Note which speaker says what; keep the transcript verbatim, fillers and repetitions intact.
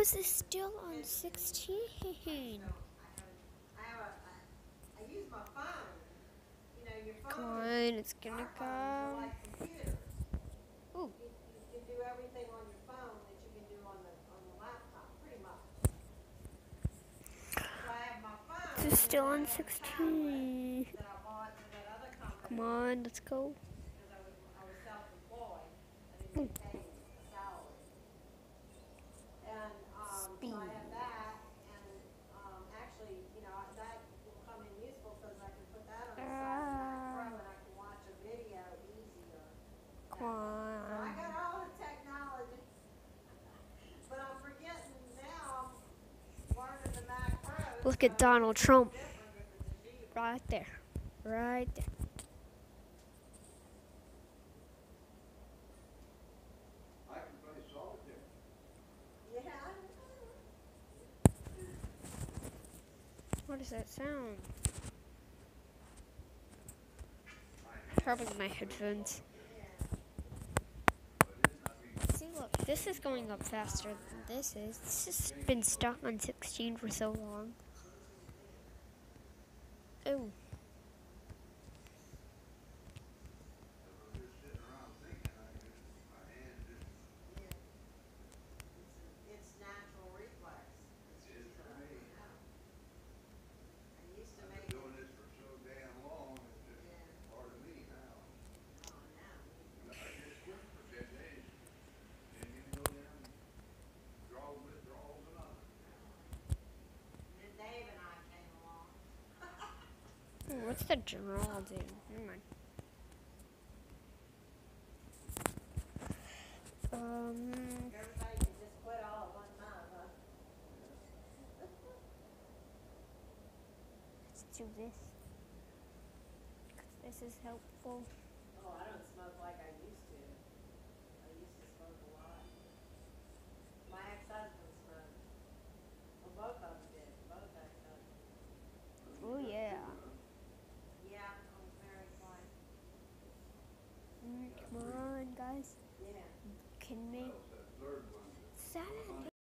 Speaker 1: is this still on sixteen? Come on, it's gonna go. Ooh.
Speaker 2: You can do everything on your phone that you can do on the on the laptop, pretty much. So I have my phone.
Speaker 1: This is still on sixteen.
Speaker 2: That I bought to that other company.
Speaker 1: Come on, let's go.
Speaker 2: Because I was I was self-employed. I didn't get paid a salary. And um, so I have that, and um, actually, you know, that will come in useful because I can put that on the side of the Mac Pro and I can watch a video easier.
Speaker 1: Come on.
Speaker 2: So I got all the technology, but I'm forgetting now. I'm learning the Mac Pro.
Speaker 1: Look at Donald Trump. Right there. Right there.
Speaker 2: I can play solitaire. Yeah.
Speaker 1: What does that sound? Probably my headphones. See, look, this is going up faster than this is. This has been stuck on sixteen for so long. Oh.
Speaker 2: It's natural reflex. It's just, uh, yeah. I used to make
Speaker 3: Doing this for so damn long, it's just part of me now.
Speaker 2: Oh, now.
Speaker 3: I just quit for ten days. And you go down, draw withdrawals and all.
Speaker 2: Then Dave and I came along.
Speaker 1: Ooh, what's the general do? Never mind. Um,
Speaker 2: Everybody can just quit all at one time, huh?
Speaker 1: let's do this. 'Cause this is helpful.
Speaker 2: Oh, I don't smoke like I used to. I used to smoke a lot. My ex-husband smoked. Well, both of them did. Both ex-husbands.
Speaker 1: Oh, yeah.
Speaker 2: Yeah, I was married twice.
Speaker 1: Mm, come on, guys.
Speaker 2: Yeah.
Speaker 1: Can make
Speaker 3: That third one.
Speaker 1: seven.